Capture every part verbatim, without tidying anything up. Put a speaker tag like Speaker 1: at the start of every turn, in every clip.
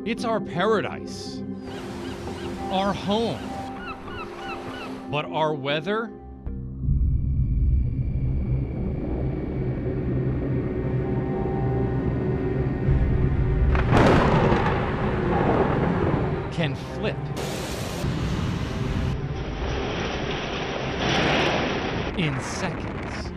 Speaker 1: It's our paradise, our home. But our weather? Can flip. In seconds.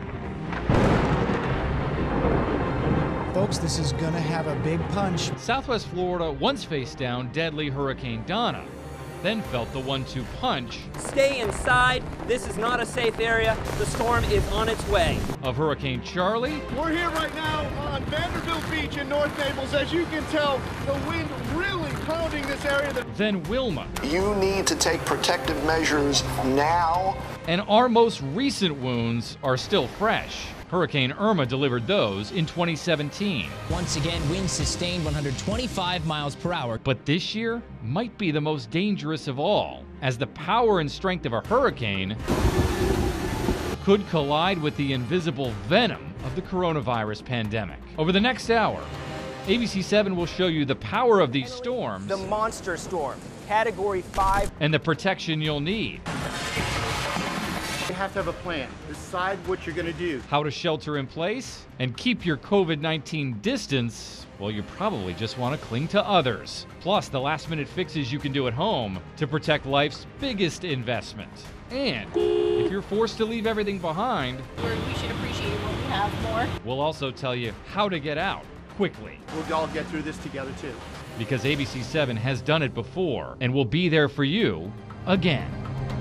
Speaker 2: Folks, this is gonna have a big punch.
Speaker 1: Southwest Florida once faced down deadly Hurricane Donna, then felt the one two punch.
Speaker 3: Stay inside. This is not a safe area. The storm is on its way.
Speaker 1: Of Hurricane Charlie.
Speaker 4: We're here right now on Vanderbilt Beach in North Naples. As you can tell, the wind really pounding this area.
Speaker 1: Then Wilma.
Speaker 5: You need to take protective measures now.
Speaker 1: And our most recent wounds are still fresh. Hurricane Irma delivered those in twenty seventeen.
Speaker 6: Once again, winds sustained one hundred twenty-five miles per hour.
Speaker 1: But this year might be the most dangerous of all, as the power and strength of a hurricane could collide with the invisible venom of the coronavirus pandemic. Over the next hour, A B C seven will show you the power of these storms,
Speaker 3: The monster storm, category five,
Speaker 1: and the protection you'll need.
Speaker 4: You have to have a plan. Decide what you're going to do.
Speaker 1: How to shelter in place and keep your COVID nineteen distance. Well, you probably just want to cling to others. Plus, the last-minute fixes you can do at home to protect life's biggest investment. And if you're forced to leave everything behind,
Speaker 7: we should appreciate what we have more.
Speaker 1: We'll also tell you how to get out quickly.
Speaker 4: We'll all get through this together, too.
Speaker 1: Because A B C seven has done it before and will be there for you again.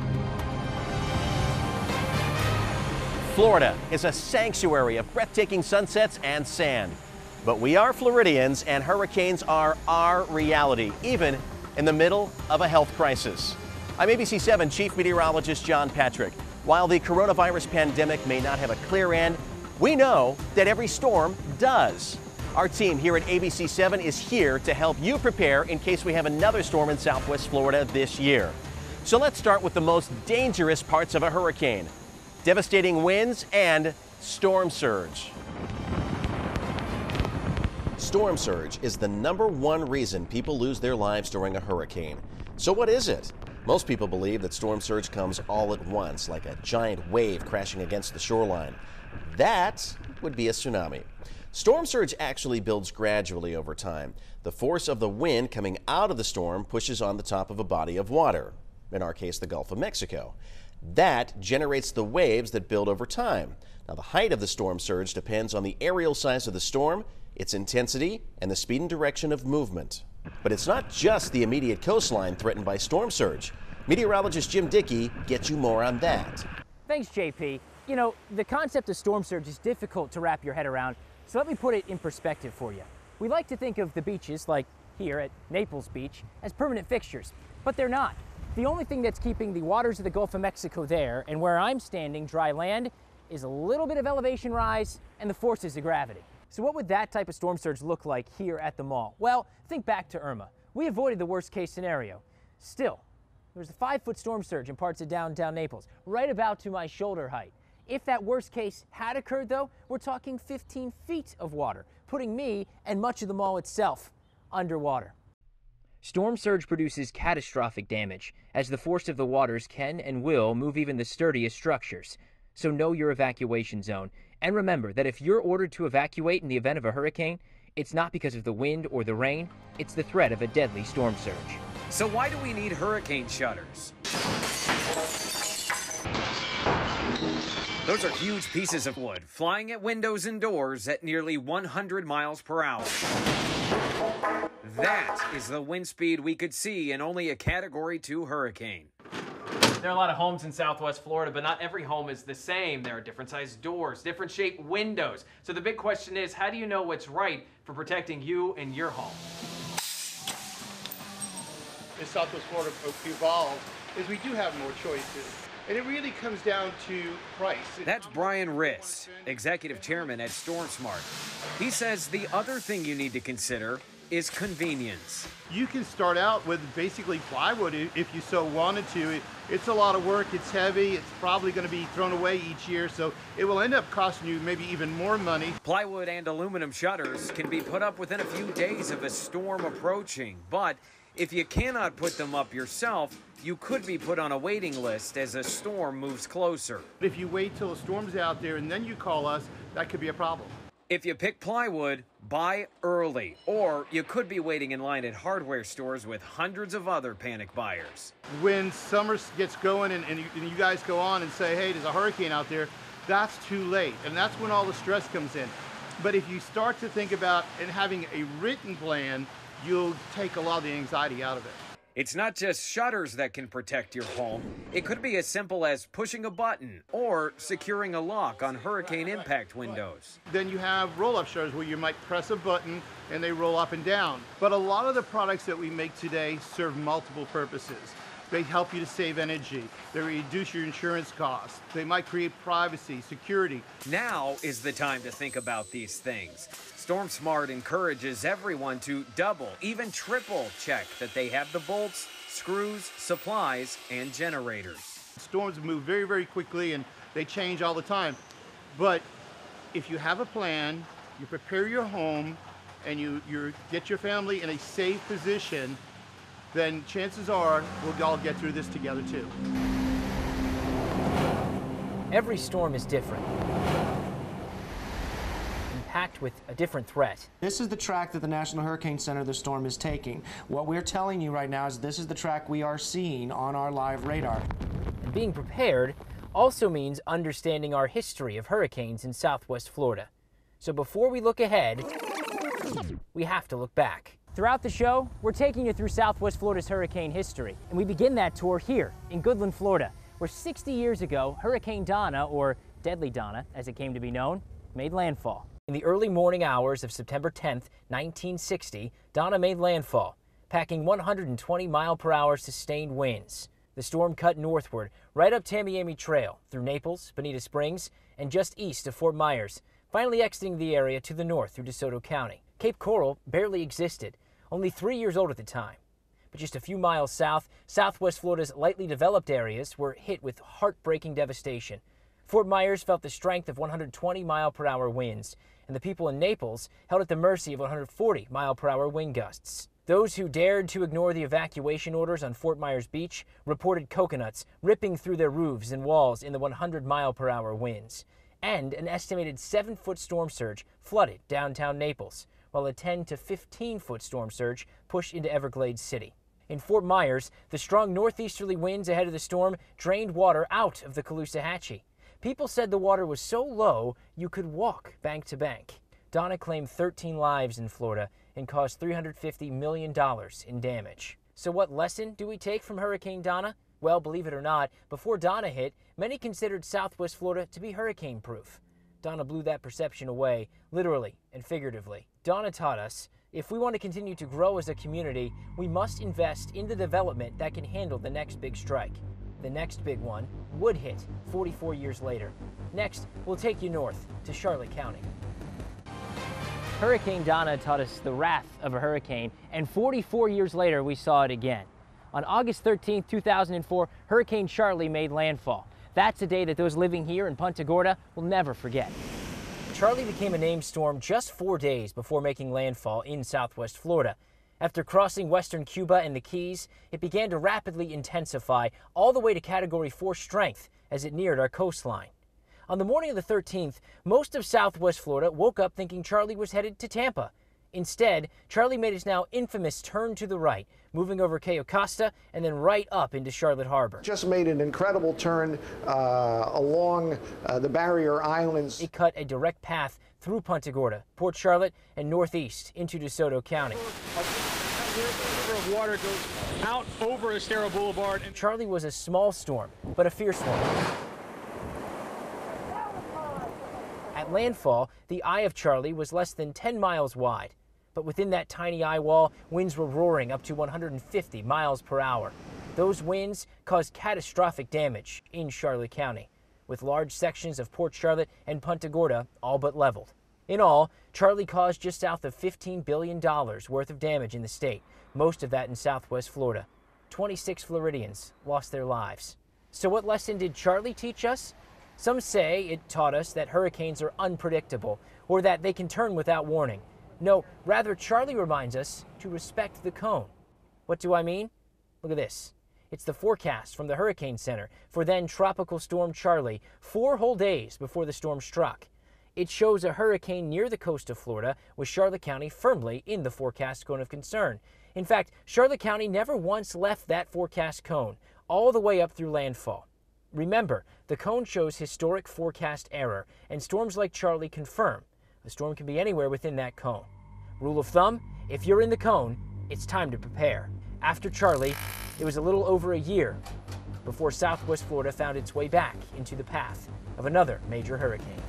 Speaker 8: Florida is a sanctuary of breathtaking sunsets and sand. But we are Floridians, and hurricanes are our reality, even in the middle of a health crisis. I'm A B C seven Chief Meteorologist John Patrick. While the coronavirus pandemic may not have a clear end, we know that every storm does. Our team here at A B C seven is here to help you prepare in case we have another storm in Southwest Florida this year. So let's start with the most dangerous parts of a hurricane: devastating winds and storm surge. Storm surge is the number one reason people lose their lives during a hurricane. So what is it? Most people believe that storm surge comes all at once, like a giant wave crashing against the shoreline. That would be a tsunami. Storm surge actually builds gradually over time. The force of the wind coming out of the storm pushes on the top of a body of water, in our case, the Gulf of Mexico. That generates the waves that build over time. Now, the height of the storm surge depends on the aerial size of the storm, its intensity, and the speed and direction of movement. But it's not just the immediate coastline threatened by storm surge. Meteorologist Jim Dickey gets you more on that.
Speaker 3: Thanks, J P. You know, the concept of storm surge is difficult to wrap your head around, so let me put it in perspective for you. We like to think of the beaches, like here at Naples Beach, as permanent fixtures, but they're not. The only thing that's keeping the waters of the Gulf of Mexico there, and where I'm standing, dry land, is a little bit of elevation rise and the forces of gravity. So what would that type of storm surge look like here at the mall? Well, think back to Irma. We avoided the worst case scenario. Still, there's a five foot storm surge in parts of downtown Naples, right about to my shoulder height. If that worst case had occurred, though, we're talking fifteen feet of water, putting me and much of the mall itself underwater. Storm surge produces catastrophic damage, as the force of the waters can and will move even the sturdiest structures. So know your evacuation zone. And remember that if you're ordered to evacuate in the event of a hurricane, it's not because of the wind or the rain, it's the threat of a deadly storm surge.
Speaker 9: So why do we need hurricane shutters? Those are huge pieces of wood, flying at windows and doors at nearly one hundred miles per hour. That is the wind speed we could see in only a Category two hurricane.
Speaker 10: There are a lot of homes in Southwest Florida, but not every home is the same. There are different sized doors, different shaped windows. So the big question is, how do you know what's right for protecting you and your home?
Speaker 4: As Southwest Florida evolved, is we do have more choices. And it really comes down to price.
Speaker 9: That's Brian Riss, Executive Chairman at StormSmart. He says the other thing you need to consider is convenience.
Speaker 4: You can start out with basically plywood if you so wanted to. It's a lot of work, it's heavy, it's probably going to be thrown away each year, so it will end up costing you maybe even more money.
Speaker 9: Plywood and aluminum shutters can be put up within a few days of a storm approaching, but if you cannot put them up yourself, you could be put on a waiting list as a storm moves closer.
Speaker 4: If you wait till a storm's out there and then you call us, that could be a problem.
Speaker 9: If you pick plywood, buy early, or you could be waiting in line at hardware stores with hundreds of other panic buyers.
Speaker 4: When summer gets going and, and, you, and you guys go on and say, hey, there's a hurricane out there, that's too late, and that's when all the stress comes in. But if you start to think about and having a written plan, you'll take a lot of the anxiety out of it.
Speaker 9: It's not just shutters that can protect your home. It could be as simple as pushing a button or securing a lock on hurricane impact windows.
Speaker 4: Then you have roll-up shutters where you might press a button and they roll up and down. But a lot of the products that we make today serve multiple purposes. They help you to save energy. They reduce your insurance costs. They might create privacy, security.
Speaker 9: Now is the time to think about these things. StormSmart encourages everyone to double, even triple check that they have the bolts, screws, supplies, and generators.
Speaker 4: Storms move very, very quickly and they change all the time. But if you have a plan, you prepare your home, and you you get your family in a safe position, then chances are we'll all get through this together too.
Speaker 3: Every storm is different, packed with a different threat.
Speaker 2: This is the track that the National Hurricane Center, the storm, is taking. What we're telling you right now is this is the track we are seeing on our live radar.
Speaker 3: And being prepared also means understanding our history of hurricanes in Southwest Florida. So before we look ahead, we have to look back. Throughout the show, we're taking you through Southwest Florida's hurricane history, and we begin that tour here in Goodland, Florida, where sixty years ago, Hurricane Donna, or Deadly Donna as it came to be known, made landfall. In the early morning hours of September tenth, nineteen sixty, Donna made landfall, packing one hundred twenty mile per hour sustained winds. The storm cut northward, right up Tamiami Trail, through Naples, Bonita Springs, and just east of Fort Myers, finally exiting the area to the north through DeSoto County. Cape Coral barely existed, only three years old at the time. But just a few miles south, Southwest Florida's lightly developed areas were hit with heartbreaking devastation. Fort Myers felt the strength of one hundred twenty mile per hour winds, and the people in Naples held at the mercy of one hundred forty mile per hour wind gusts. Those who dared to ignore the evacuation orders on Fort Myers Beach reported coconuts ripping through their roofs and walls in the one hundred mile per hour winds. And an estimated seven foot storm surge flooded downtown Naples, while a ten to fifteen foot storm surge pushed into Everglades City. In Fort Myers, the strong northeasterly winds ahead of the storm drained water out of the Caloosahatchee. People said the water was so low you could walk bank to bank. Donna claimed thirteen lives in Florida and caused three hundred fifty million dollars in damage. So what lesson do we take from Hurricane Donna? Well, believe it or not, before Donna hit, many considered Southwest Florida to be hurricane-proof. Donna blew that perception away, literally and figuratively. Donna taught us, if we want to continue to grow as a community, we must invest in the development that can handle the next big strike. The next big one would hit forty-four years later. Next, we'll take you north to Charlotte County. Hurricane Donna taught us the wrath of a hurricane, and forty-four years later, we saw it again. On August thirteenth, two thousand four, Hurricane Charley made landfall. That's a day that those living here in Punta Gorda will never forget. Charley became a named storm just four days before making landfall in Southwest Florida. After crossing western Cuba and the Keys, it began to rapidly intensify all the way to Category four strength as it neared our coastline. On the morning of the thirteenth, most of Southwest Florida woke up thinking Charley was headed to Tampa. Instead, Charley made his now infamous turn to the right, moving over Cayo Costa and then right up into Charlotte Harbor.
Speaker 5: Just made an incredible turn uh, along uh, the barrier islands.
Speaker 3: It cut a direct path through Punta Gorda, Port Charlotte, and northeast into DeSoto County.
Speaker 11: A river of water goes out over Estero Boulevard. And
Speaker 3: Charley was a small storm, but a fierce one. At landfall, the eye of Charley was less than ten miles wide. But within that tiny eye wall, winds were roaring up to one hundred fifty miles per hour. Those winds caused catastrophic damage in Charlotte County, with large sections of Port Charlotte and Punta Gorda all but leveled. In all, Charley caused just south of fifteen billion dollars worth of damage in the state, most of that in southwest Florida. twenty-six Floridians lost their lives. So what lesson did Charley teach us? Some say it taught us that hurricanes are unpredictable or that they can turn without warning. No, rather Charley reminds us to respect the cone. What do I mean? Look at this. It's the forecast from the Hurricane Center for then Tropical Storm Charley, four whole days before the storm struck. It shows a hurricane near the coast of Florida with Charlotte County firmly in the forecast cone of concern. In fact, Charlotte County never once left that forecast cone, all the way up through landfall. Remember, the cone shows historic forecast error, and storms like Charley confirm a storm can be anywhere within that cone. Rule of thumb, if you're in the cone, it's time to prepare. After Charley, it was a little over a year before southwest Florida found its way back into the path of another major hurricane.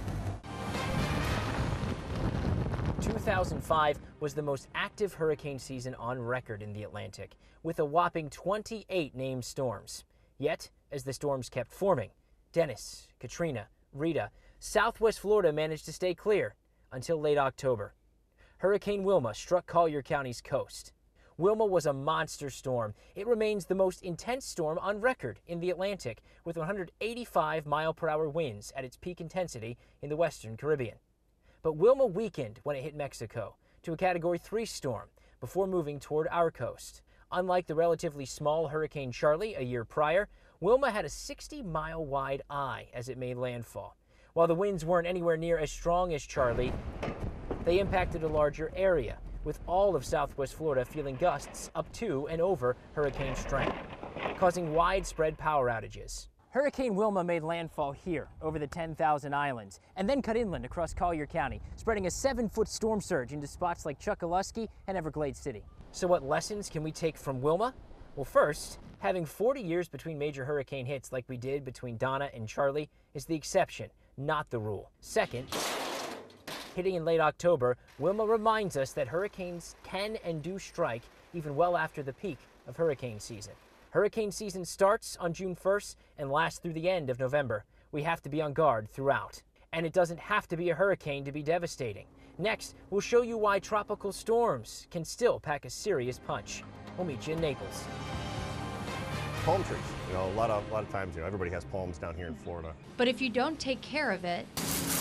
Speaker 3: two thousand five was the most active hurricane season on record in the Atlantic, with a whopping twenty-eight named storms. Yet, as the storms kept forming, Dennis, Katrina, Rita, southwest Florida managed to stay clear until late October. Hurricane Wilma struck Collier County's coast. Wilma was a monster storm. It remains the most intense storm on record in the Atlantic, with one hundred eighty-five mile per hour winds at its peak intensity in the western Caribbean. But Wilma weakened when it hit Mexico to a Category three storm before moving toward our coast. Unlike the relatively small Hurricane Charley a year prior, Wilma had a sixty mile wide eye as it made landfall. While the winds weren't anywhere near as strong as Charley, they impacted a larger area, with all of southwest Florida feeling gusts up to and over hurricane strength, causing widespread power outages. Hurricane Wilma made landfall here over the ten thousand Islands and then cut inland across Collier County, spreading a seven foot storm surge into spots like Chokoloskee and Everglades City. So what lessons can we take from Wilma? Well, first, having forty years between major hurricane hits like we did between Donna and Charley is the exception, not the rule. Second, hitting in late October, Wilma reminds us that hurricanes can and do strike even well after the peak of hurricane season. Hurricane season starts on June first and lasts through the end of November. We have to be on guard throughout. And it doesn't have to be a hurricane to be devastating. Next, we'll show you why tropical storms can still pack a serious punch. We'll meet you in Naples.
Speaker 12: Palm trees. You know, a lot of, a lot of times, you know, everybody has palms down here in Florida.
Speaker 13: But if you don't take care of it,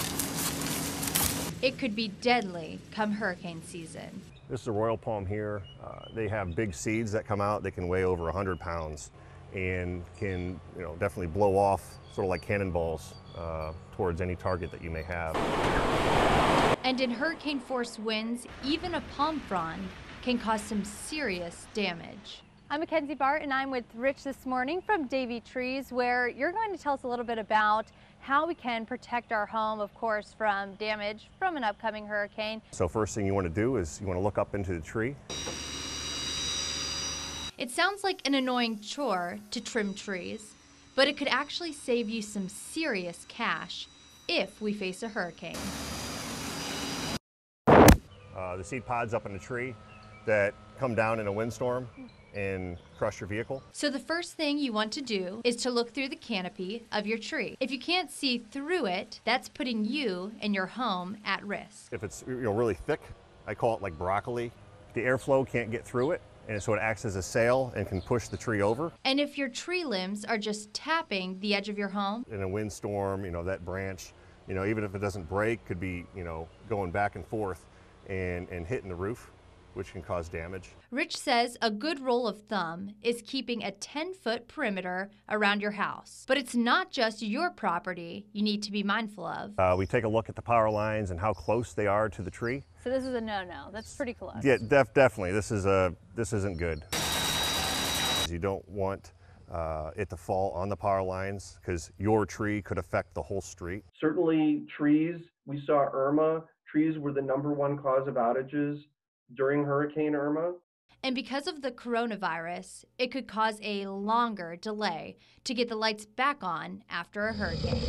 Speaker 13: it could be deadly come hurricane season.
Speaker 12: This is a royal palm here. Uh, they have big seeds that come out. They can weigh over one hundred pounds and can, you know, definitely blow off sort of like cannonballs uh, towards any target that you may have.
Speaker 13: And in hurricane force winds, even a palm frond can cause some serious damage.
Speaker 14: I'm Mackenzie Bart, and I'm with Rich this morning from Davey Trees, where you're going to tell us a little bit about how we can protect our home, of course, from damage from an upcoming hurricane.
Speaker 12: So first thing you want to do is you want to look up into the tree.
Speaker 13: It sounds like an annoying chore to trim trees, but it could actually save you some serious cash if we face a hurricane.
Speaker 12: Uh, the seed pods up in the tree that come down in a windstorm and crush your vehicle.
Speaker 13: So the first thing you want to do is to look through the canopy of your tree. If you can't see through it, that's putting you and your home at risk.
Speaker 12: If it's, you know, really thick, I call it like broccoli, the airflow can't get through it, and so it acts as a sail and can push the tree over.
Speaker 13: And if your tree limbs are just tapping the edge of your home,
Speaker 12: in a windstorm, you know, that branch, you know, even if it doesn't break, could be, you know, going back and forth and, and hitting the roof, which can cause damage.
Speaker 13: Rich says a good rule of thumb is keeping a ten foot perimeter around your house. But it's not just your property you need to be mindful of.
Speaker 12: Uh, we take a look at the power lines and how close they are to the tree.
Speaker 14: So this is a no-no. That's pretty close.
Speaker 12: Yeah, def definitely. This is a this isn't good. You don't want uh, it to fall on the power lines because your tree could affect the whole street.
Speaker 15: Certainly trees, we saw Irma, trees were the number one cause of outages during Hurricane Irma.
Speaker 13: And because of the coronavirus, it could cause a longer delay to get the lights back on after a hurricane.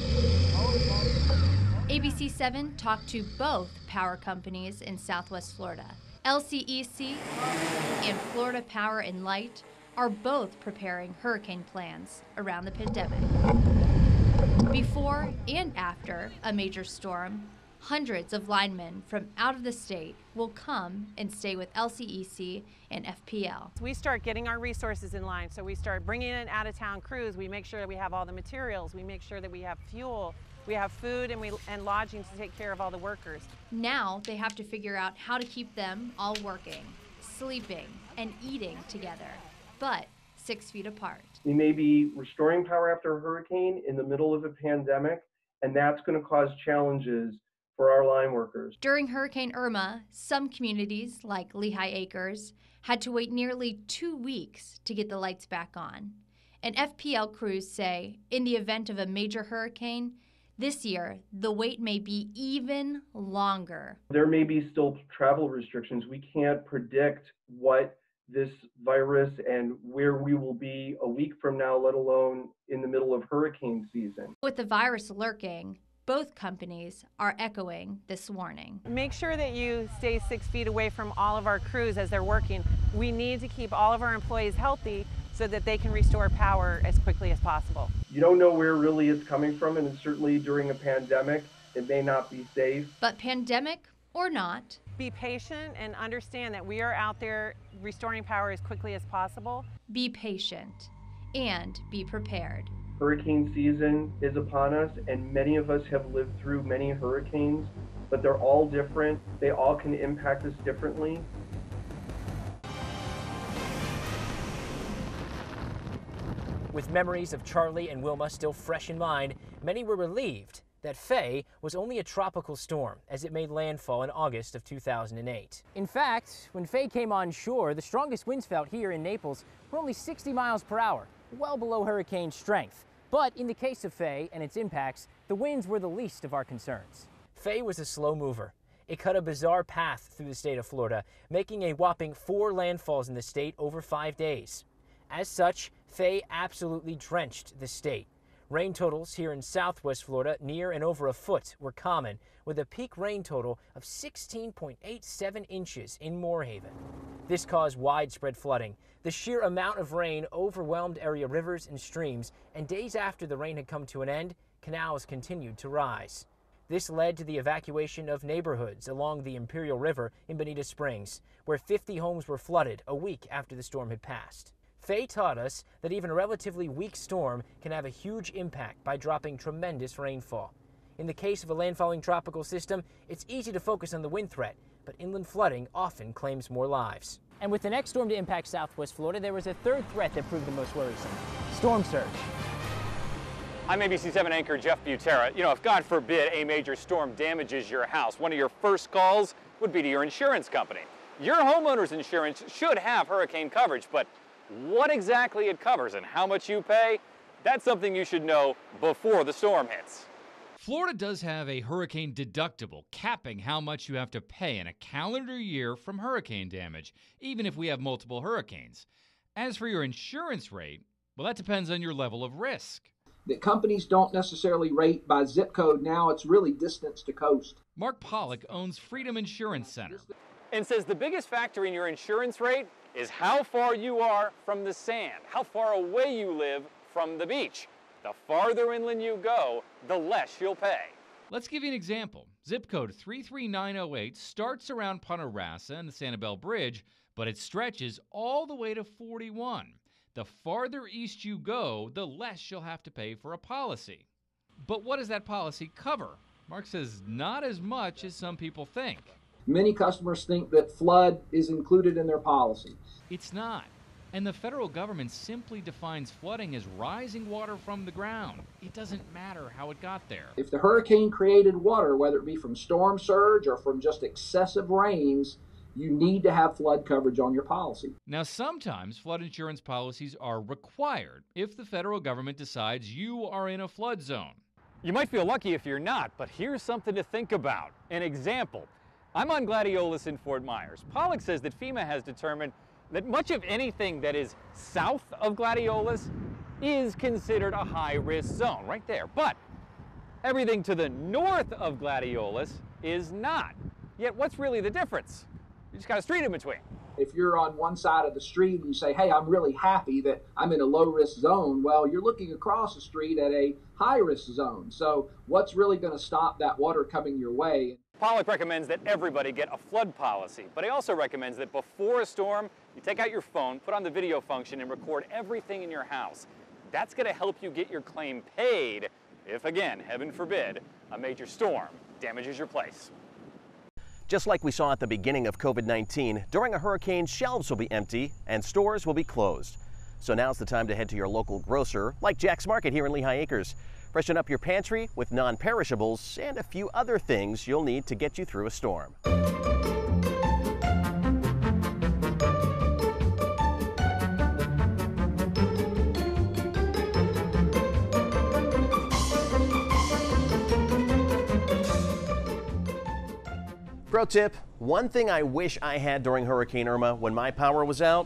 Speaker 13: A B C seven talked to both power companies in Southwest Florida. L C E C and Florida Power and Light are both preparing hurricane plans around the pandemic. Before and after a major storm, Hundreds of linemen from out of the state will come and stay with L C E C and F P L.
Speaker 16: We start getting our resources in line, so we start bringing in out-of-town crews. We make sure that we have all the materials. We make sure that we have fuel. We have food and, we, and lodging to take care of all the workers.
Speaker 13: Now they have to figure out how to keep them all working, sleeping, and eating together, but six feet apart.
Speaker 15: We may be restoring power after a hurricane in the middle of a pandemic, and that's going to cause challenges for our line workers.
Speaker 13: During Hurricane Irma, some communities, like Lehigh Acres, had to wait nearly two weeks to get the lights back on. And F P L crews say, in the event of a major hurricane, this year, the wait may be even longer.
Speaker 15: There may be still travel restrictions. We can't predict what this virus and where we will be a week from now, let alone in the middle of hurricane season.
Speaker 13: With the virus lurking, both companies are echoing this warning.
Speaker 16: Make sure that you stay six feet away from all of our crews as they're working. We need to keep all of our employees healthy so that they can restore power as quickly as possible.
Speaker 15: You don't know where really it's coming from, and certainly during a pandemic, it may not be safe.
Speaker 13: But pandemic or not,
Speaker 16: be patient and understand that we are out there restoring power as quickly as possible.
Speaker 13: Be patient and be prepared.
Speaker 15: Hurricane season is upon us, and many of us have lived through many hurricanes, but they're all different. They all can impact us differently.
Speaker 3: With memories of Charlie and Wilma still fresh in mind, many were relieved that Faye was only a tropical storm as it made landfall in August of two thousand eight.
Speaker 6: In fact, when Faye came on shore, the strongest winds felt here in Naples were only sixty miles per hour, well below hurricane strength. But in the case of Faye and its impacts, the winds were the least of our concerns.
Speaker 3: Faye was a slow mover. It cut a bizarre path through the state of Florida, making a whopping four landfalls in the state over five days. As such, Faye absolutely drenched the state. Rain totals here in southwest Florida near and over a foot were common, with a peak rain total of sixteen point eight seven inches in Moorhaven. This caused widespread flooding. The sheer amount of rain overwhelmed area rivers and streams, and days after the rain had come to an end, canals continued to rise. This led to the evacuation of neighborhoods along the Imperial River in Bonita Springs, where fifty homes were flooded a week after the storm had passed. Faye taught us that even a relatively weak storm can have a huge impact by dropping tremendous rainfall. In the case of a landfalling tropical system, it's easy to focus on the wind threat, but inland flooding often claims more lives.
Speaker 6: And with the next storm to impact southwest Florida, there was a third threat that proved the most worrisome: storm surge.
Speaker 17: I'm A B C seven anchor Jeff Butera. You know, if God forbid a major storm damages your house, one of your first calls would be to your insurance company. Your homeowner's insurance should have hurricane coverage, but what exactly it covers and how much you pay, that's something you should know before the storm hits.
Speaker 1: Florida does have a hurricane deductible, capping how much you have to pay in a calendar year from hurricane damage, even if we have multiple hurricanes. As for your insurance rate, well, that depends on your level of risk.
Speaker 18: The companies don't necessarily rate by zip code now, it's really distance to coast.
Speaker 1: Mark Pollock owns Freedom Insurance Center
Speaker 17: and says the biggest factor in your insurance rate is how far you are from the sand, how far away you live from the beach. The farther inland you go, the less you'll pay.
Speaker 1: Let's give you an example. Zip code three three nine oh eight starts around Punta Rassa and the Sanibel Bridge, but it stretches all the way to forty-one. The farther east you go, the less you'll have to pay for a policy. But what does that policy cover? Mark says not as much as some people think.
Speaker 18: Many customers think that flood is included in their policy.
Speaker 1: It's not. And the federal government simply defines flooding as rising water from the ground. It doesn't matter how it got there.
Speaker 18: If the hurricane created water, whether it be from storm surge or from just excessive rains, you need to have flood coverage on your policy.
Speaker 1: Now, sometimes flood insurance policies are required if the federal government decides you are in a flood zone.
Speaker 17: You might feel lucky if you're not, but here's something to think about. An example. I'm on Gladiolus in Fort Myers. Pollock says that FEMA has determined that much of anything that is south of Gladiolus is considered a high-risk zone, right there. But everything to the north of Gladiolus is not. Yet what's really the difference? You just got a street in between.
Speaker 18: If you're on one side of the street and you say, hey, I'm really happy that I'm in a low-risk zone, well, you're looking across the street at a high-risk zone. So what's really going to stop that water coming your way?
Speaker 17: Pollock recommends that everybody get a flood policy, but he also recommends that before a storm, you take out your phone, put on the video function, and record everything in your house. That's going to help you get your claim paid if, again, heaven forbid, a major storm damages your place.
Speaker 8: Just like we saw at the beginning of COVID nineteen, during a hurricane, shelves will be empty and stores will be closed. So now's the time to head to your local grocer, like Jack's Market here in Lehigh Acres. Freshen up your pantry with non-perishables and a few other things you'll need to get you through a storm. Pro tip, one thing I wish I had during Hurricane Irma when my power was out: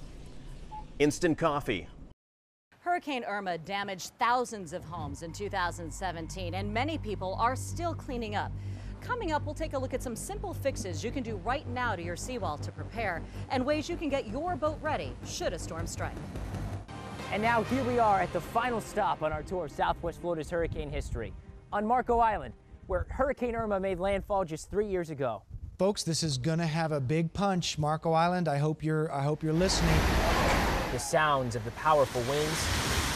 Speaker 8: instant coffee.
Speaker 19: Hurricane Irma damaged thousands of homes in two thousand seventeen, and many people are still cleaning up. Coming up, we'll take a look at some simple fixes you can do right now to your seawall to prepare, and ways you can get your boat ready should a storm strike.
Speaker 6: And now here we are at the final stop on our tour of Southwest Florida's hurricane history, on Marco Island, where Hurricane Irma made landfall just three years ago.
Speaker 2: Folks, this is going to have a big punch. Marco Island, I hope you're I hope you're listening.
Speaker 6: The sounds of the powerful winds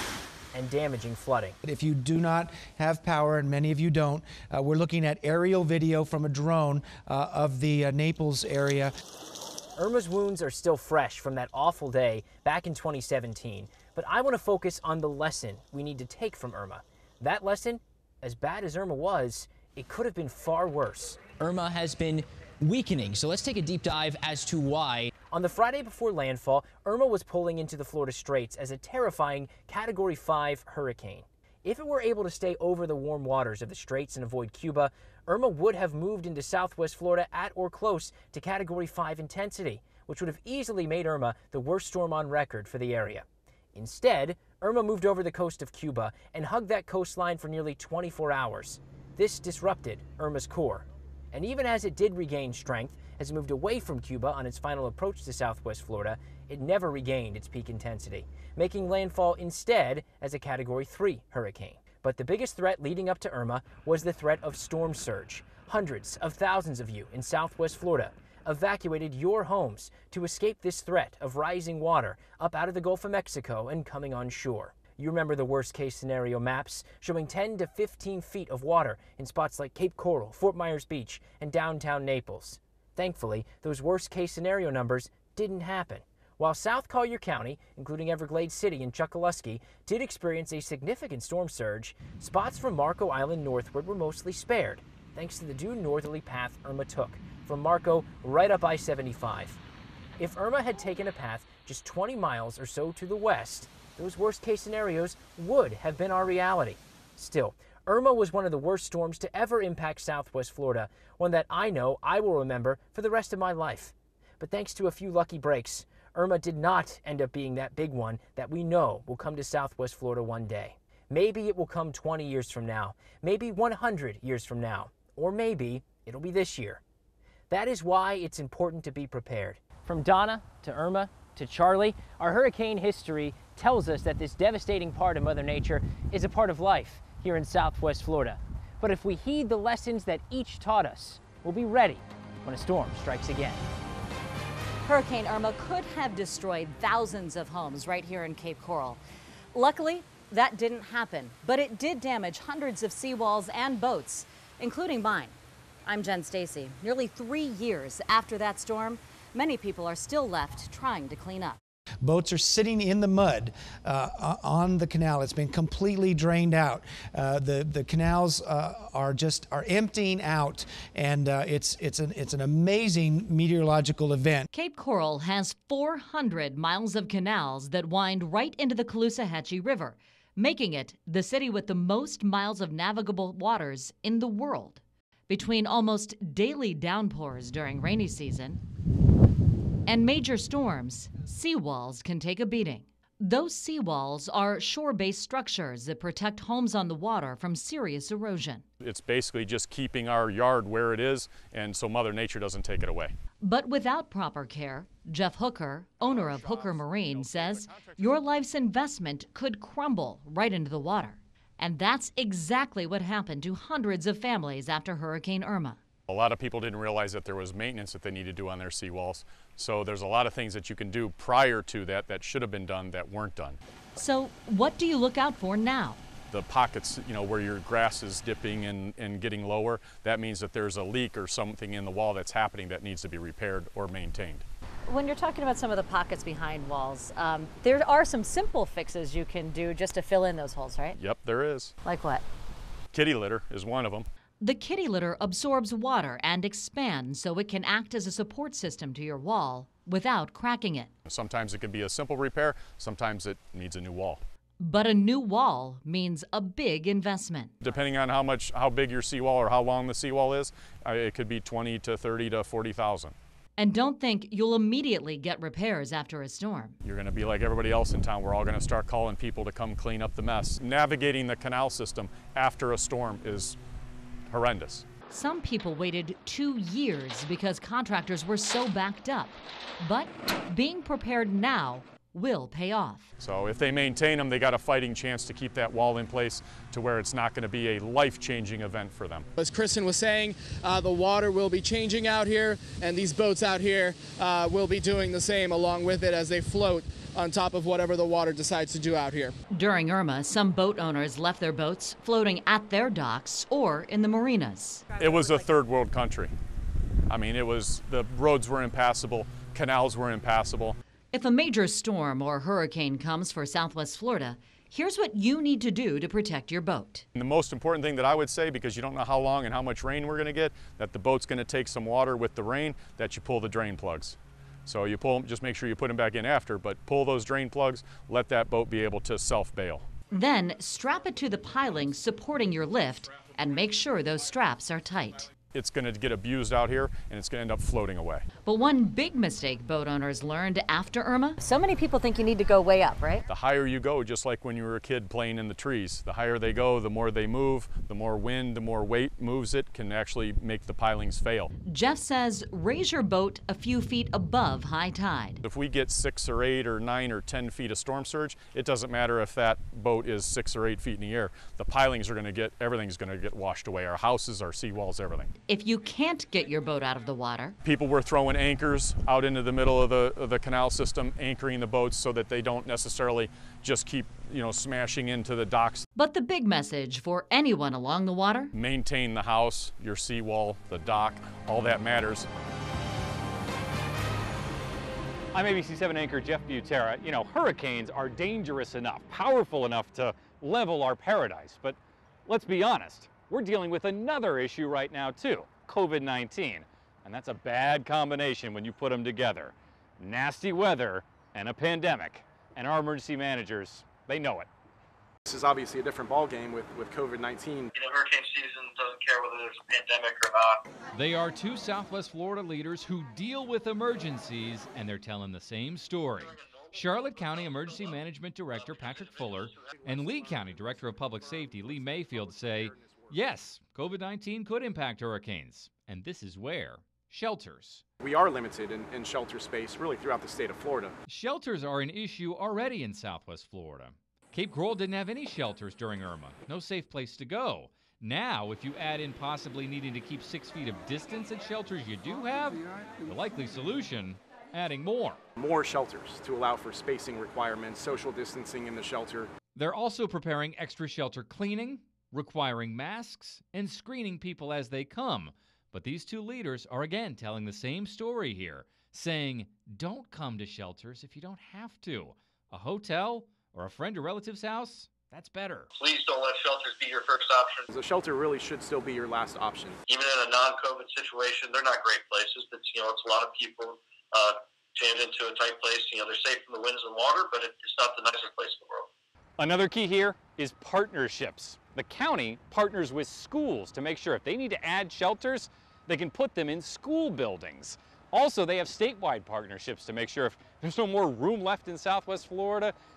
Speaker 6: and damaging flooding.
Speaker 2: If you do not have power, and many of you don't, uh, we're looking at aerial video from a drone uh, of the uh, Naples area.
Speaker 6: Irma's wounds are still fresh from that awful day back in twenty seventeen, but I want to focus on the lesson we need to take from Irma. That lesson, as bad as Irma was, it could have been far worse.
Speaker 3: Irma has been weakening, so let's take a deep dive as to why.
Speaker 6: On the Friday before landfall, Irma was pulling into the Florida Straits as a terrifying Category five hurricane. If it were able to stay over the warm waters of the Straits and avoid Cuba, Irma would have moved into Southwest Florida at or close to Category five intensity, which would have easily made Irma the worst storm on record for the area. Instead, Irma moved over the coast of Cuba and hugged that coastline for nearly twenty-four hours. This disrupted Irma's core. And even as it did regain strength, as it moved away from Cuba on its final approach to Southwest Florida, it never regained its peak intensity, making landfall instead as a Category three hurricane. But the biggest threat leading up to Irma was the threat of storm surge. Hundreds of thousands of you in Southwest Florida evacuated your homes to escape this threat of rising water up out of the Gulf of Mexico and coming on shore. You remember the worst case scenario maps showing ten to fifteen feet of water in spots like Cape Coral, Fort Myers Beach, and downtown Naples. Thankfully, those worst case scenario numbers didn't happen. While South Collier County, including Everglades City and Chokoloskee, did experience a significant storm surge, spots from Marco Island northward were mostly spared, thanks to the due northerly path Irma took, from Marco right up I seventy-five. If Irma had taken a path just twenty miles or so to the west, those worst case scenarios would have been our reality. Still, Irma was one of the worst storms to ever impact Southwest Florida, one that I know I will remember for the rest of my life. But thanks to a few lucky breaks, Irma did not end up being that big one that we know will come to Southwest Florida one day. Maybe it will come twenty years from now, maybe one hundred years from now, or maybe it'll be this year. That is why it's important to be prepared. From Donna to Irma to Charlie, our hurricane history tells us that this devastating part of Mother Nature is a part of life here in Southwest Florida. But if we heed the lessons that each taught us, we'll be ready when a storm strikes again.
Speaker 19: Hurricane Irma could have destroyed thousands of homes right here in Cape Coral. Luckily, that didn't happen, but it did damage hundreds of seawalls and boats, including mine. I'm Jen Stacy. Nearly three years after that storm, many people are still left trying to clean up.
Speaker 2: Boats are sitting in the mud uh, on the canal. It's been completely drained out. Uh, the the canals uh, are just are emptying out, and uh, it's it's an it's an amazing meteorological event.
Speaker 20: Cape Coral has four hundred miles of canals that wind right into the Caloosahatchee River, making it the city with the most miles of navigable waters in the world. Between almost daily downpours during rainy season and major storms, seawalls can take a beating. Those seawalls are shore-based structures that protect homes on the water from serious erosion.
Speaker 21: It's basically just keeping our yard where it is, and so Mother Nature doesn't take it away.
Speaker 20: But without proper care, Jeff Hooker, owner of Hooker Marine, says your life's investment could crumble right into the water. And that's exactly what happened to hundreds of families after Hurricane Irma.
Speaker 21: A lot of people didn't realize that there was maintenance that they needed to do on their seawalls. So there's a lot of things that you can do prior to that that should have been done that weren't done.
Speaker 20: So what do you look out for now?
Speaker 21: The pockets, you know, where your grass is dipping and, and getting lower, that means that there's a leak or something in the wall that's happening that needs to be repaired or maintained.
Speaker 19: When you're talking about some of the pockets behind walls, um, there are some simple fixes you can do just to fill in those holes, right?
Speaker 21: Yep, there is.
Speaker 19: Like what?
Speaker 21: Kitty litter is one of them.
Speaker 20: The kitty litter absorbs water and expands so it can act as a support system to your wall without cracking it.
Speaker 21: Sometimes it can be a simple repair, sometimes it needs a new wall.
Speaker 20: But a new wall means a big investment.
Speaker 21: Depending on how much, how big your seawall or how long the seawall is, uh, it could be twenty to thirty to forty thousand.
Speaker 20: And don't think you'll immediately get repairs after a storm.
Speaker 21: You're going to be like everybody else in town. We're all going to start calling people to come clean up the mess. Navigating the canal system after a storm is horrendous.
Speaker 20: Some people waited two years because contractors were so backed up. But being prepared now will pay off.
Speaker 21: So if they maintain them, they got a fighting chance to keep that wall in place to where it's not going to be a life-changing event for them.
Speaker 22: As Kristen was saying, uh, the water will be changing out here, and these boats out here uh, will be doing the same along with it as they float on top of whatever the water decides to do out here.
Speaker 20: During Irma, some boat owners left their boats floating at their docks or in the marinas.
Speaker 21: It was a third world country. I mean, it was, the roads were impassable, canals were impassable.
Speaker 20: If a major storm or hurricane comes for Southwest Florida, here's what you need to do to protect your boat.
Speaker 21: And the most important thing that I would say, because you don't know how long and how much rain we're going to get, that the boat's going to take some water with the rain, that you pull the drain plugs. So you pull them, just make sure you put them back in after, but pull those drain plugs, let that boat be able to self-bail.
Speaker 20: Then strap it to the piling supporting your lift and make sure those straps are tight.
Speaker 21: It's going to get abused out here and it's going to end up floating away.
Speaker 20: But one big mistake boat owners learned after Irma.
Speaker 19: So many people think you need to go way up, right?
Speaker 21: The higher you go, just like when you were a kid playing in the trees, the higher they go, the more they move, the more wind, the more weight moves it, can actually make the pilings fail.
Speaker 20: Jeff says raise your boat a few feet above high tide.
Speaker 21: If we get six or eight or nine or ten feet of storm surge, it doesn't matter if that boat is six or eight feet in the air. The pilings are going to get, everything's going to get washed away. Our houses, our seawalls, everything.
Speaker 20: If you can't get your boat out of the water.
Speaker 21: People were throwing anchors out into the middle of the, of the canal system, anchoring the boats so that they don't necessarily just keep, you know, smashing into the docks.
Speaker 20: But the big message for anyone along the water?
Speaker 21: Maintain the house, your seawall, the dock, all that matters.
Speaker 17: I'm A B C seven anchor Jeff Butera. You know, hurricanes are dangerous enough, powerful enough to level our paradise. But let's be honest, we're dealing with another issue right now too, COVID nineteen. And that's a bad combination when you put them together. Nasty weather and a pandemic. And our emergency managers, they know it.
Speaker 23: This is obviously a different ballgame with, with COVID nineteen.
Speaker 24: You know, hurricane season doesn't care whether there's a pandemic or not.
Speaker 1: They are two Southwest Florida leaders who deal with emergencies, and they're telling the same story. Charlotte County Emergency Management Director Patrick Fuller and Lee County Director of Public Safety Lee Mayfield say, yes, COVID nineteen could impact hurricanes, and this is where. Shelters.
Speaker 23: We are limited in, in shelter space really throughout the state of Florida.
Speaker 1: Shelters are an issue already in Southwest Florida. Cape Coral didn't have any shelters during Irma. No safe place to go. Now, if you add in possibly needing to keep six feet of distance at shelters you do have, the likely solution, adding more.
Speaker 23: More shelters to allow for spacing requirements, social distancing in the shelter.
Speaker 1: They're also preparing extra shelter cleaning, requiring masks, and screening people as they come. But these two leaders are again telling the same story here, saying don't come to shelters if you don't have to. A hotel or a friend or relative's house, that's better.
Speaker 24: Please don't let shelters be your first option.
Speaker 23: The shelter really should still be your last option.
Speaker 24: Even in a non-COVID situation, they're not great places, but you know, it's a lot of people uh, jammed into a tight place. You know, they're safe from the winds and water, but it's not the nicest place in the world.
Speaker 17: Another key here is partnerships. The county partners with schools to make sure if they need to add shelters, they can put them in school buildings. Also, they have statewide partnerships to make sure if there's no more room left in Southwest Florida,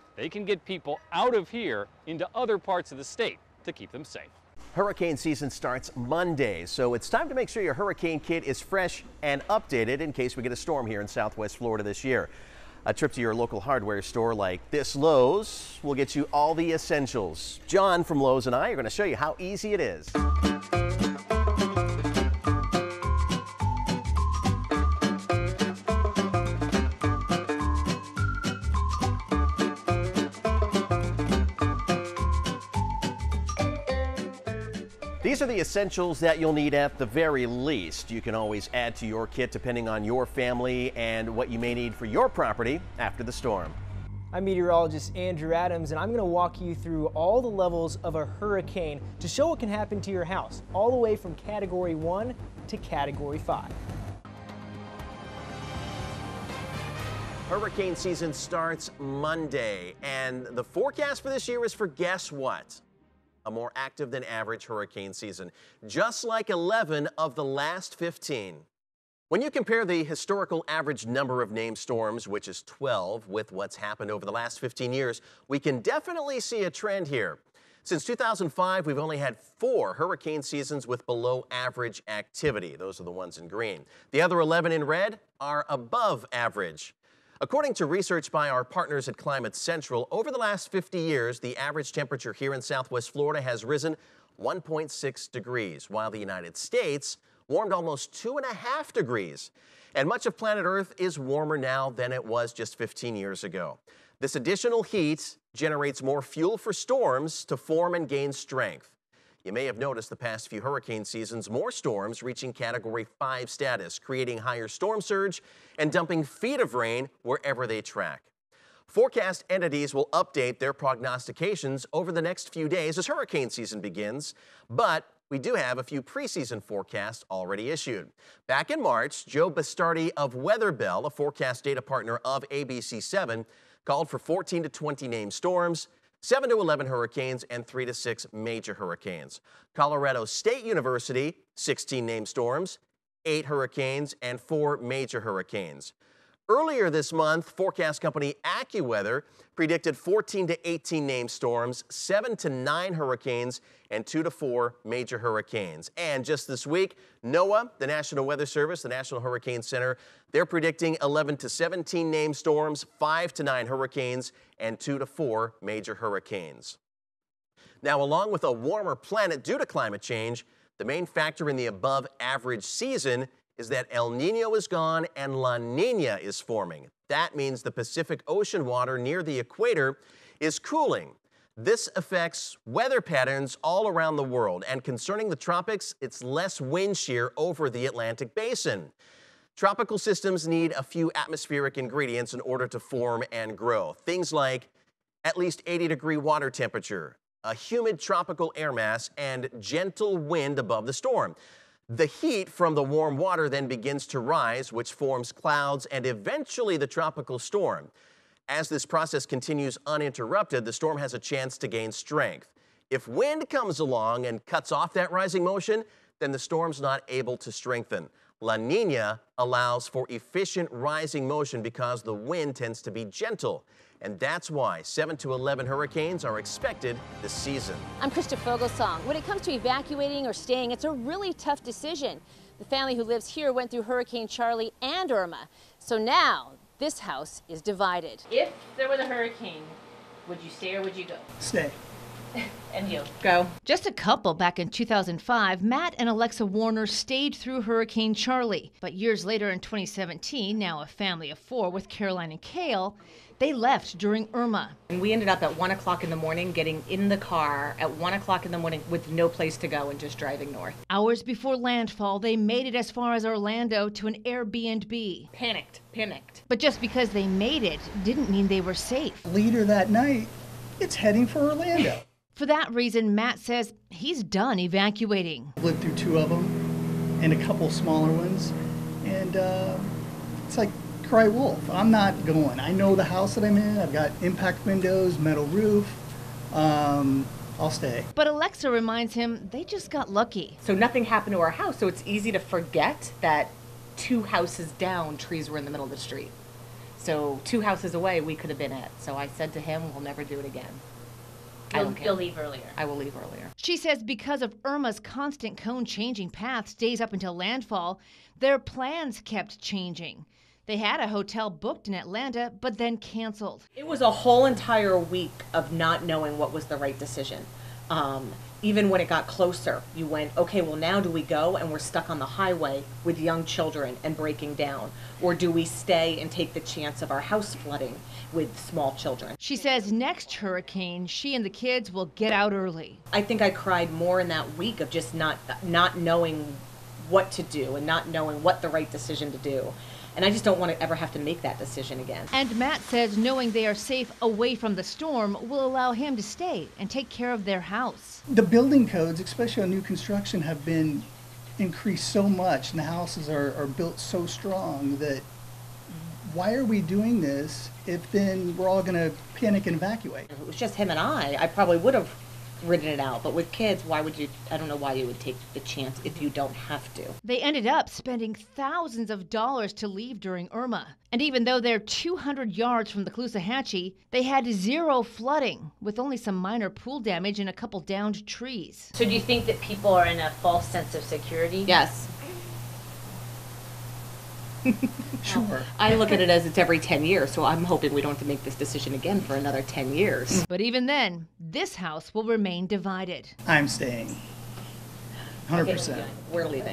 Speaker 17: they can get people out of here into other parts of the state to keep them safe.
Speaker 8: Hurricane season starts Monday, so it's time to make sure your hurricane kit is fresh and updated in case we get a storm here in Southwest Florida this year. A trip to your local hardware store like this Lowe's will get you all the essentials. John from Lowe's and I are going to show you how easy it is. These are the essentials that you'll need at the very least. You can always add to your kit depending on your family and what you may need for your property after the storm.
Speaker 6: I'm meteorologist Andrew Adams, and I'm going to walk you through all the levels of a hurricane to show what can happen to your house, all the way from Category one to Category five.
Speaker 8: Hurricane season starts Monday, and the forecast for this year is for guess what? A more active than average hurricane season, just like eleven of the last fifteen. When you compare the historical average number of named storms, which is twelve, with what's happened over the last fifteen years, we can definitely see a trend here. Since two thousand five, we've only had four hurricane seasons with below average activity. Those are the ones in green. The other eleven in red are above average. According to research by our partners at Climate Central, over the last fifty years, the average temperature here in Southwest Florida has risen one point six degrees, while the United States warmed almost two and a half degrees. And much of planet Earth is warmer now than it was just fifteen years ago. This additional heat generates more fuel for storms to form and gain strength. You may have noticed the past few hurricane seasons, more storms reaching Category five status, creating higher storm surge and dumping feet of rain wherever they track. Forecast entities will update their prognostications over the next few days as hurricane season begins, but we do have a few preseason forecasts already issued. Back in March, Joe Bastardi of WeatherBell, a forecast data partner of A B C seven, called for fourteen to twenty named storms, seven to eleven hurricanes, and three to six major hurricanes. Colorado State University, sixteen named storms, eight hurricanes, and four major hurricanes. Earlier this month, forecast company AccuWeather predicted fourteen to eighteen named storms, seven to nine hurricanes, and two to four major hurricanes. And just this week, NOAA, the National Weather Service, the National Hurricane Center, they're predicting eleven to seventeen named storms, five to nine hurricanes, and two to four major hurricanes. Now, along with a warmer planet due to climate change, the main factor in the above average season is that El Nino is gone and La Nina is forming. That means the Pacific Ocean water near the equator is cooling. This affects weather patterns all around the world, and concerning the tropics, it's less wind shear over the Atlantic basin. Tropical systems need a few atmospheric ingredients in order to form and grow. Things like at least eighty degree water temperature, a humid tropical air mass, and gentle wind above the storm. The heat from the warm water then begins to rise, which forms clouds and eventually the tropical storm. As this process continues uninterrupted, the storm has a chance to gain strength. If wind comes along and cuts off that rising motion, then the storm's not able to strengthen. La Nina allows for efficient rising motion because the wind tends to be gentle. And that's why seven to eleven hurricanes are expected this season.
Speaker 4: I'm Krista Fogelsong. When it comes to evacuating or staying, it's a really tough decision. The family who lives here went through Hurricane Charlie and Irma. So now this house is divided.
Speaker 6: If there was a hurricane, would you stay or would you go?
Speaker 7: Stay.
Speaker 6: And you?
Speaker 7: Go.
Speaker 6: Just a couple back in two thousand five, Matt and Alexa Warner stayed through Hurricane Charlie. But years later in twenty seventeen, now a family of four with Caroline and Cale, they left during Irma.
Speaker 7: And we ended up at one o'clock in the morning getting in the car at one o'clock in the morning with no place to go and just driving north.
Speaker 6: Hours before landfall, they made it as far as Orlando to an Airbnb.
Speaker 7: Panicked, panicked.
Speaker 6: But just because they made it didn't mean they were safe.
Speaker 9: Later that night, it's heading for Orlando.
Speaker 6: For that reason, Matt says he's done evacuating.
Speaker 9: I've lived through two of them and a couple smaller ones, and uh, it's like cry wolf. I'm not going. I know the house that I'm in. I've got impact windows, metal roof. Um, I'll stay.
Speaker 6: But Alexa reminds him they just got lucky.
Speaker 7: So nothing happened to our house, so it's easy to forget that two houses down, trees were in the middle of the street. So two houses away, we could have been at. So I said to him, we'll never do it again. I
Speaker 4: You'll,
Speaker 7: don't care.
Speaker 4: you'll leave earlier.
Speaker 7: I will leave earlier.
Speaker 5: She says because of Irma's constant cone-changing paths days up until landfall, their plans kept changing. They had a hotel booked in Atlanta, but then canceled.
Speaker 7: It was a whole entire week of not knowing what was the right decision. Um, even when it got closer, you went, okay, well, now do we go and we're stuck on the highway with young children and breaking down? Or do we stay and take the chance of our house flooding with small children?
Speaker 5: She says next hurricane, she and the kids will get out early.
Speaker 7: I think I cried more in that week of just not not knowing what to do and not knowing what the right decision to do. And I just don't want to ever have to make that decision again.
Speaker 5: And Matt says knowing they are safe away from the storm will allow him to stay and take care of their house.
Speaker 9: The building codes, especially on new construction, have been increased so much, and the houses are, are built so strong that why are we doing this if then we're all going to panic and evacuate?
Speaker 7: If it was just him and I, I probably would have ridden it out. But with kids, why would you, I don't know why you would take the chance if you don't have to.
Speaker 5: They ended up spending thousands of dollars to leave during Irma. And even though they're two hundred yards from the Caloosahatchee, they had zero flooding, with only some minor pool damage and a couple downed trees.
Speaker 4: So do you think that people are in a false sense of security?
Speaker 7: Yes.
Speaker 9: Sure.
Speaker 7: I look at it as it's every ten years, so I'm hoping we don't have to make this decision again for another ten years.
Speaker 5: But even then, this house will remain divided.
Speaker 9: I'm staying. one hundred percent.
Speaker 7: Okay, we're leaving.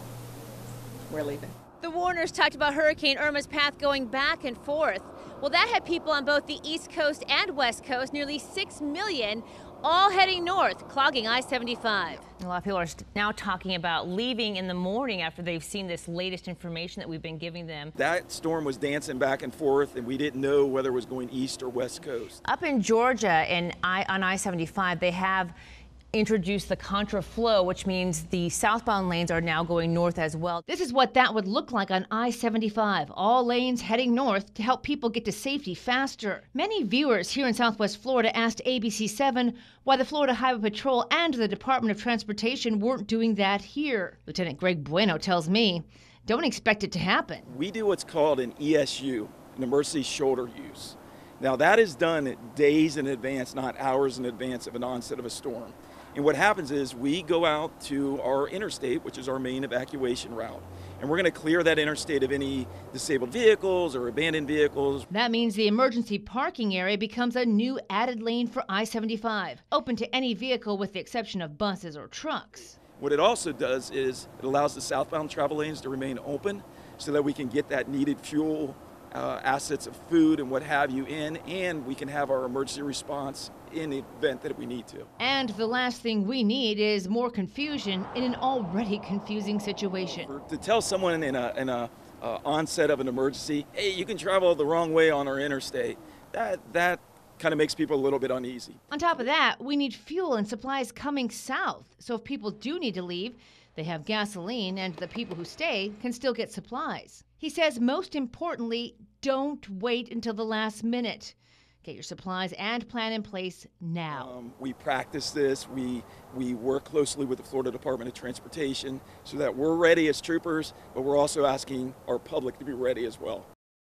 Speaker 7: We're leaving.
Speaker 4: The Warners talked about Hurricane Irma's path going back and forth. Well, that had people on both the East Coast and West Coast, nearly six million, all heading north, clogging I seventy-five.
Speaker 6: A lot of people are now talking about leaving in the morning after they've seen this latest information that we've been giving them.
Speaker 10: That storm was dancing back and forth, and we didn't know whether it was going east or west coast.
Speaker 6: Up in Georgia and I, on I seventy-five, they have introduced the contra flow, which means the southbound lanes are now going north as well.
Speaker 5: This is what that would look like on I seventy-five, all lanes heading north to help people get to safety faster. Many viewers here in Southwest Florida asked A B C seven why the Florida Highway Patrol and the Department of Transportation weren't doing that here. Lieutenant Greg Bueno tells me, don't expect it to happen.
Speaker 10: We do what's called an E S U, an emergency shoulder use. Now that is done days in advance, not hours in advance of an onset of a storm. And what happens is we go out to our interstate, which is our main evacuation route, and we're going to clear that interstate of any disabled vehicles or abandoned vehicles.
Speaker 5: That means the emergency parking area becomes a new added lane for I seventy-five, open to any vehicle with the exception of buses or trucks.
Speaker 10: What it also does is it allows the southbound travel lanes to remain open so that we can get that needed fuel, uh, assets of food and what have you in, and we can have our emergency response in the event that we need to.
Speaker 5: And the last thing we need is more confusion in an already confusing situation.
Speaker 10: For, to tell someone in a, in a uh, onset of an emergency, hey, you can travel the wrong way on our interstate, that, that kind of makes people a little bit uneasy.
Speaker 5: On top of that, we need fuel and supplies coming south. So if people do need to leave, they have gasoline and the people who stay can still get supplies. He says most importantly, don't wait until the last minute. Get your supplies and plan in place now.
Speaker 10: Um, we practice this. We, we work closely with the Florida Department of Transportation so that we're ready as troopers, but we're also asking our public to be ready as well.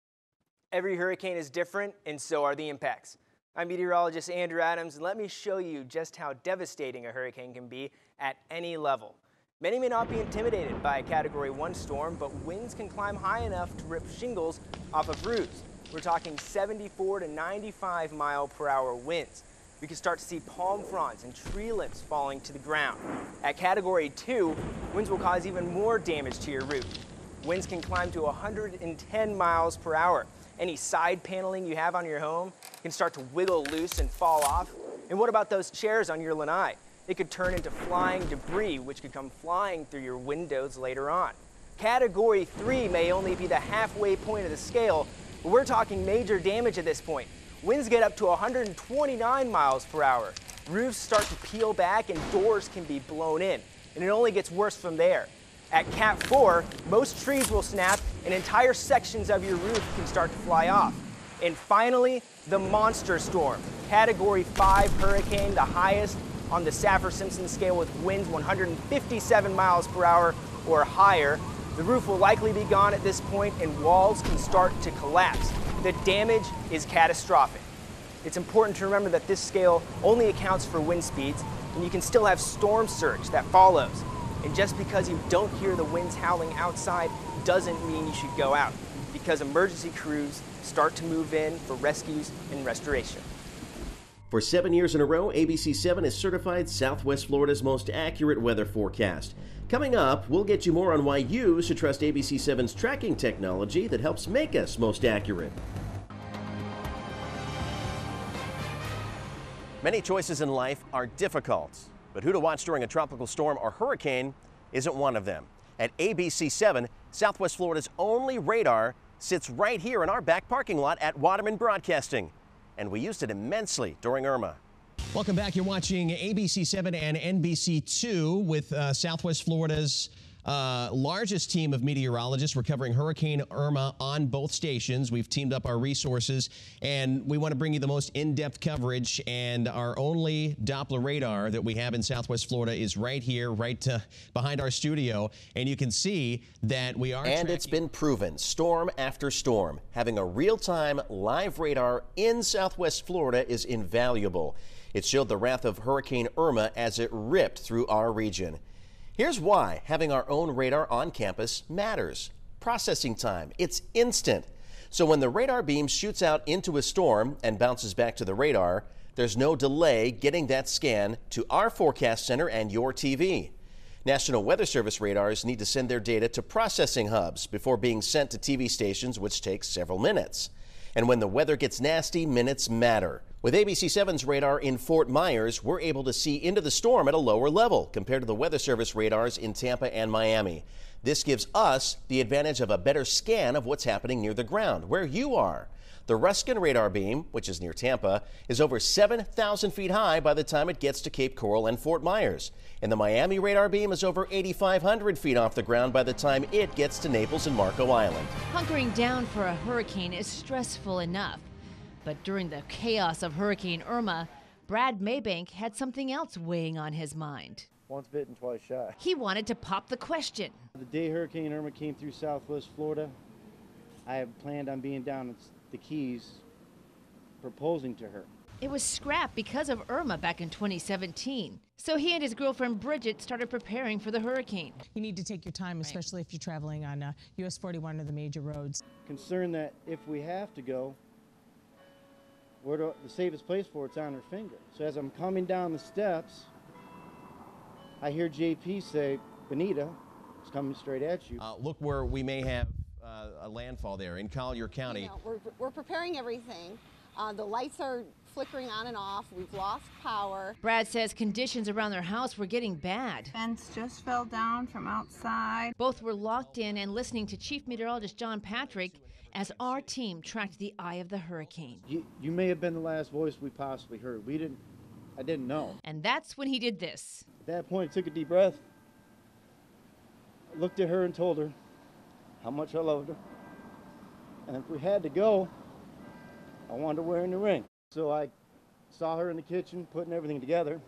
Speaker 11: Every hurricane is different, and so are the impacts. I'm meteorologist Andrew Adams, and let me show you just how devastating a hurricane can be at any level. Many may not be intimidated by a Category one storm, but winds can climb high enough to rip shingles off of roofs. We're talking seventy-four to ninety-five mile per hour winds. We can start to see palm fronds and tree limbs falling to the ground. At Category two, winds will cause even more damage to your roof. Winds can climb to one hundred ten miles per hour. Any side paneling you have on your home can start to wiggle loose and fall off. And what about those chairs on your lanai? It could turn into flying debris, which could come flying through your windows later on. Category three may only be the halfway point of the scale, but we're talking major damage at this point. Winds get up to one hundred twenty-nine miles per hour. Roofs start to peel back and doors can be blown in, and it only gets worse from there. At Cat four, most trees will snap and entire sections of your roof can start to fly off. And finally, the monster storm. Category five hurricane, the highest on the Saffir-Simpson scale with winds one hundred fifty-seven miles per hour or higher. The roof will likely be gone at this point and walls can start to collapse. the damage is catastrophic. It's important to remember that this scale only accounts for wind speeds, and you can still have storm surge that follows. And just because you don't hear the winds howling outside doesn't mean you should go out, because emergency crews start to move in for rescues and restoration.
Speaker 8: For seven years in a row, A B C seven is certified Southwest Florida's most accurate weather forecast. Coming up, we'll get you more on why you should trust A B C seven's tracking technology that helps make us most accurate. Many choices in life are difficult, but who to watch during a tropical storm or hurricane isn't one of them. At A B C seven, Southwest Florida's only radar sits right here in our back parking lot at Waterman Broadcasting, and we used it immensely during Irma.
Speaker 12: Welcome back. You're watching A B C seven and N B C two with uh, Southwest Florida's uh, largest team of meteorologists. We're covering Hurricane Irma on both stations. We've teamed up our resources, and we want to bring you the most in-depth coverage. And our only Doppler radar that we have in Southwest Florida is right here, right uh, behind our studio. And you can see that we are
Speaker 8: And it's been proven, storm after storm, having a real-time live radar in Southwest Florida is invaluable. It showed the wrath of Hurricane Irma as it ripped through our region. Here's why having our own radar on campus matters. Processing time. It's instant. So when the radar beam shoots out into a storm and bounces back to the radar, there's no delay getting that scan to our forecast center and your T V. National Weather Service radars need to send their data to processing hubs before being sent to T V stations, which takes several minutes. And when the weather gets nasty, minutes matter. With A B C seven's radar in Fort Myers, we're able to see into the storm at a lower level compared to the Weather Service radars in Tampa and Miami. This gives us the advantage of a better scan of what's happening near the ground, where you are. The Ruskin radar beam, which is near Tampa, is over seven thousand feet high by the time it gets to Cape Coral and Fort Myers. And the Miami radar beam is over eighty-five hundred feet off the ground by the time it gets to Naples and Marco Island.
Speaker 5: Hunkering down for a hurricane is stressful enough. But during the chaos of Hurricane Irma, Brad Maybank had something else weighing on his mind.
Speaker 13: Once bitten, twice shy.
Speaker 5: He wanted to pop the question.
Speaker 13: The day Hurricane Irma came through Southwest Florida, I had planned on being down at the Keys proposing to her.
Speaker 5: It was scrapped because of Irma back in twenty seventeen. So he and his girlfriend Bridget started preparing for the hurricane.
Speaker 14: You need to take your time, especially if you're traveling on uh, U S forty-one or the major roads.
Speaker 13: Concerned that if we have to go, where do, the safest place for it's on her finger. So as I'm coming down the steps, I hear J P say, "Benita, it's coming straight at you."
Speaker 12: Uh, look where we may have uh, a landfall there in Collier County.
Speaker 16: You know, we're, we're preparing everything. Uh, the lights are flickering on and off. We've lost power.
Speaker 5: Brad says conditions around their house were getting bad.
Speaker 25: Fence just fell down from outside.
Speaker 5: Both were locked in and listening to Chief Meteorologist John Patrick as our team tracked the eye of the hurricane.
Speaker 13: You, you may have been the last voice we possibly heard. We didn't, I didn't know.
Speaker 5: And that's when he did this.
Speaker 13: At that point, I took a deep breath, I looked at her and told her how much I loved her. And if we had to go, I wanted to wear in the ring. So I saw her in the kitchen putting everything together.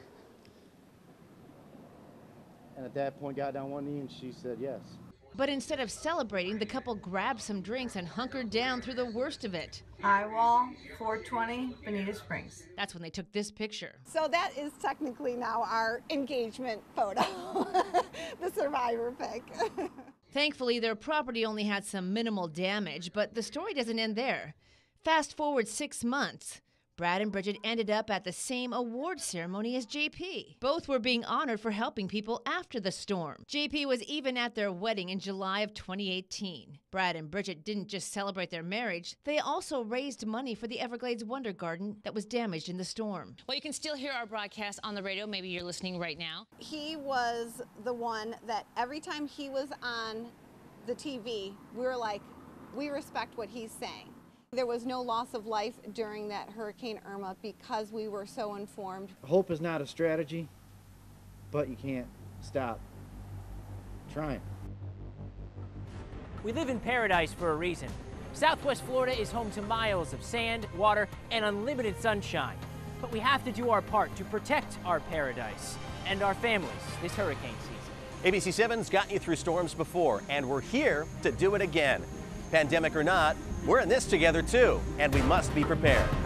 Speaker 13: And at that point, got down one knee and she said yes.
Speaker 5: But instead of celebrating, the couple grabbed some drinks and hunkered down through the worst of it.
Speaker 25: High Wall, four twenty, Bonita Springs.
Speaker 5: That's when they took this picture.
Speaker 16: So that is technically now our engagement photo, the survivor pic.
Speaker 5: Thankfully, their property only had some minimal damage, but the story doesn't end there. Fast forward six months. Brad and Bridget ended up at the same award ceremony as J P. Both were being honored for helping people after the storm. J P was even at their wedding in July of twenty eighteen. Brad and Bridget didn't just celebrate their marriage, they also raised money for the Everglades Wonder Garden that was damaged in the storm.
Speaker 26: Well, you can still hear our broadcast on the radio. Maybe you're listening right now.
Speaker 16: He was the one that every time he was on the T V, we were like, we respect what he's saying. There was no loss of life during that Hurricane Irma because we were so informed.
Speaker 13: Hope is not a strategy, but you can't stop trying.
Speaker 3: We live in paradise for a reason. Southwest Florida is home to miles of sand, water, and unlimited sunshine. But we have to do our part to protect our paradise and our families this hurricane season.
Speaker 8: A B C seven's gotten you through storms before, and we're here to do it again. Pandemic or not, we're in this together too, and we must be prepared.